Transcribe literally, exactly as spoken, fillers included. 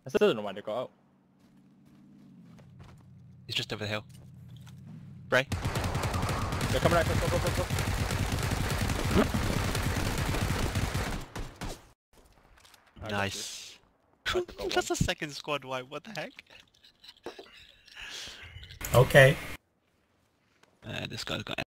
I still don't know why they got out. He's just over the hill. Bray. They're coming out. Go, go, go, go, go. Nice. I got That's a second squad wipe, what the heck? Okay. Uh, this guy's got